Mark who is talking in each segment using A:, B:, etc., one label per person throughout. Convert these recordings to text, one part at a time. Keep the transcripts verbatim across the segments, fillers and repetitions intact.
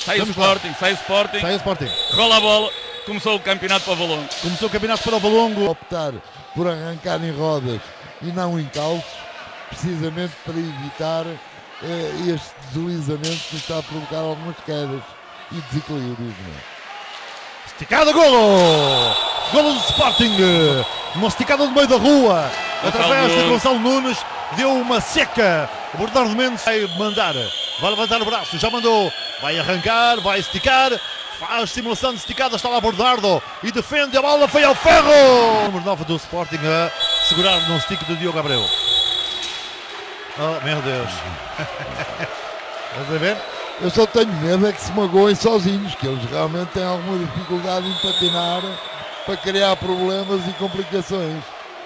A: Sai o Sporting, sai o Sporting.
B: Sai o Sporting.
A: Rola a bola. Começou o campeonato para o Valongo.
B: Começou o campeonato para o Valongo.
C: Optar por arrancar em rodas e não em calços, precisamente para evitar eh, este deslizamento que está a provocar algumas quedas e desequilíbrios.
B: Esticada, golo! Golo do Sporting! Uma esticada no meio da rua, através de Gonçalo Nunes, deu uma seca. O Bernardo Mendes vai mandar, vai levantar o braço, já mandou, vai arrancar, vai esticar, faz simulação de esticada, está lá Bernardo e defende a bola, foi ao ferro! Número nove do Sporting a segurar no stick do Diogo Abreu. Oh, meu Deus! Estás a ver?
C: Eu só tenho medo é que se magoem sozinhos, que eles realmente têm alguma dificuldade em patinar para criar problemas e complicações.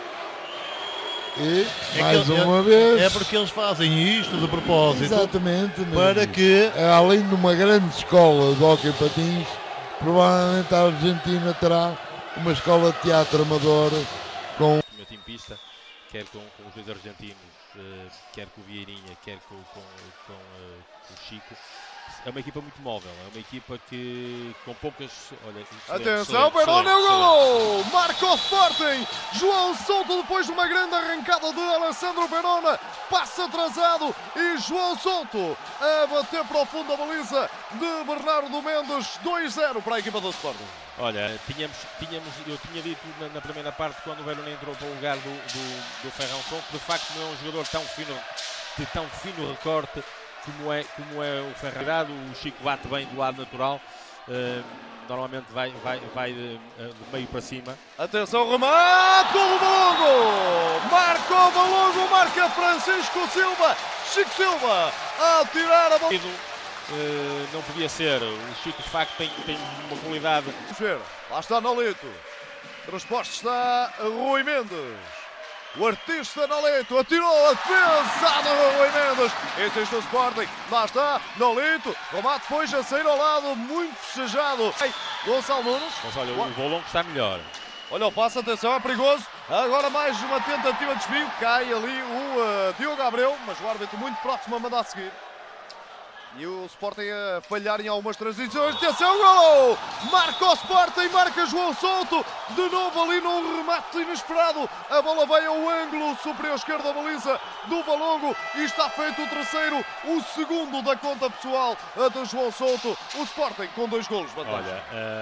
C: E,
B: é
C: mais
B: que,
C: uma
B: é,
C: vez...
B: É porque eles fazem isto de propósito.
C: Exatamente.
B: Para que...
C: Além de uma grande escola de hóquei patins, provavelmente a Argentina terá uma escola de teatro amador com...
D: O meu time pista, quer com, com os dois argentinos, uh, quer com o Vieirinha, quer com, com, com, uh, com o Chico. É uma equipa muito móvel, é uma equipa que com poucas... Olha,
E: atenção, Verona é o golo! Marca o Sporting! João Souto depois de uma grande arrancada de Alessandro Verona, passa atrasado e João Souto a bater para o fundo da baliza de Bernardo Mendes, dois zero para a equipa do Sporting.
D: Olha, tínhamos, tínhamos, eu tinha dito na, na primeira parte, quando o Verona entrou para o lugar do, do, do Ferrão Souto, de facto não é um jogador tão fino, de tão fino recorte como é, como é o Ferrarado. O Chico bate bem do lado natural, uh, normalmente vai, vai, vai uh, do meio para cima.
E: Atenção, remate, gol do Valongo! Marca o Valongo, marca Francisco Silva, Chico Silva a tirar a bola.
D: Uh, não podia ser, o Chico de facto tem, tem uma qualidade.
E: Vamos ver, lá está Nolito, a resposta está Rui Mendes. O artista Nolito atirou a defesa do Rui Mendes. Esse é o Sporting. Lá está Nolito. Remate depois a sair ao lado. Muito festejado. Gonçalo Nunes.
D: Mas olha, o Valongo está melhor.
E: Olha o passo, atenção, é perigoso. Agora mais uma tentativa de desvio. Cai ali o uh, Diogo Abreu. Mas o árbitro muito próximo a mandar seguir. E o Sporting a falhar em algumas transições. Atenção, gol! Marca o Sporting, marca João Souto. De novo ali num remate inesperado. A bola vai ao ângulo superior esquerdo da baliza do Valongo. E está feito o terceiro, o segundo da conta pessoal de João Souto. O Sporting com dois golos.
D: Olha,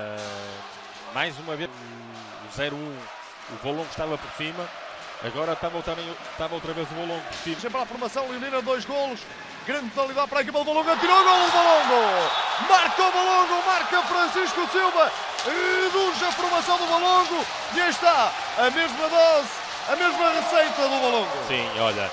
D: uh, mais uma vez o zero um. O Valongo estava por cima. Agora estava, também, estava outra vez o Valongo por cima.
E: Sempre a formação leonina, dois golos. Grande totalidade para a equipa do Valongo, atirou o gol do Valongo, marca o Valongo, marca Francisco Silva, reduz a formação do Valongo e aí está a mesma dose, a mesma receita do Valongo.
D: Sim, olha,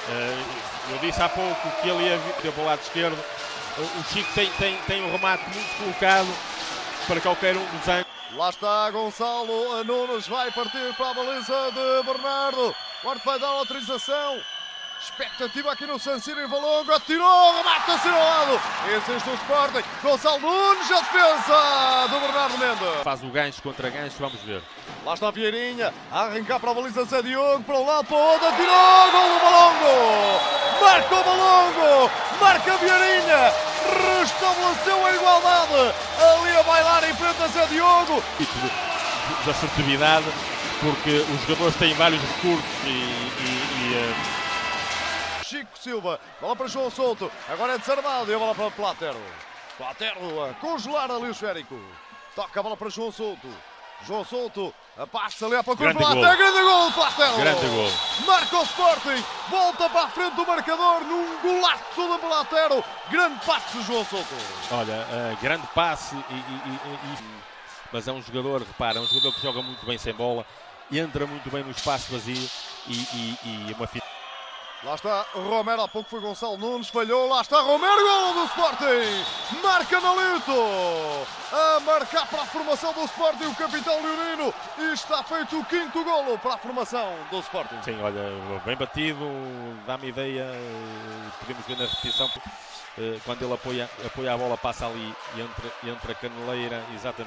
D: eu disse há pouco que ele ia vir para o lado esquerdo, o Chico tem, tem, tem um remate muito colocado para qualquer um dos ângulos.
E: Lá está Gonçalo Nunes, vai partir para a baliza de Bernardo, o árbitro vai dar a autorização. Expectativa aqui no San Siro em Valongo, atirou, remate a ser ao lado. Esse é o Sporting, Gonçalo Nunes, a defesa do Bernardo Mendes.
D: Faz o gancho contra gancho, vamos ver.
E: Lá está a Vieirinha, a arrancar para a baliza Zé Diogo, para um lado, para o outro, atirou, gol do Valongo. Marca o Valongo, marca a Vieirinha, restabeleceu a igualdade. Ali a bailar em frente a Zé Diogo.
D: Tipo de, de assertividade, porque os jogadores têm vários recursos e... e, e uh...
E: Chico Silva, bola para João Souto, agora é desarmado e a bola para Platero. Platero a congelar ali o esférico. Toca a bola para João Souto. João Souto, a passa ali à procura de Platero. Grande gol de Platero.
D: Grande gol.
E: Marca o Sporting, volta para a frente do marcador num golaço de Platero. Grande passe de João Souto.
D: Olha, uh, grande passe, e, e, e, e... mas é um jogador, repara, é um jogador que joga muito bem sem bola, entra muito bem no espaço vazio e, e, e uma finalidade.
E: Lá está Romero, há pouco foi Gonçalo Nunes, falhou, lá está Romero, gol do Sporting, marca Nolito, a marcar para a formação do Sporting o capitão leonino, e está feito o quinto golo para a formação do Sporting.
D: Sim, olha, bem batido, dá-me ideia, podemos ver na repetição, quando ele apoia, apoia a bola, passa ali entre, entre a caneleira, exatamente.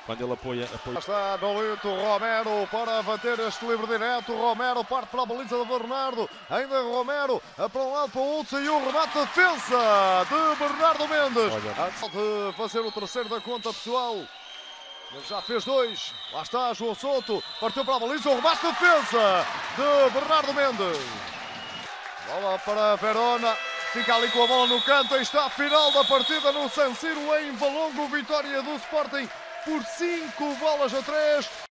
D: quando ele apoia, apoia.
E: Está Nolito Romero para bater este livre direto. Romero parte para a baliza de Bernardo. Ainda Romero para um lado, para o outro. E o remate de defesa de Bernardo Mendes. Antes de fazer o terceiro da conta pessoal. Ele já fez dois. Lá está João Souto. Partiu para a baliza. O remate de defesa de Bernardo Mendes. Bola para Verona. Fica ali com a bola no canto. Aí está a final da partida no San Siro em Valongo. Vitória do Sporting por cinco bolas a três.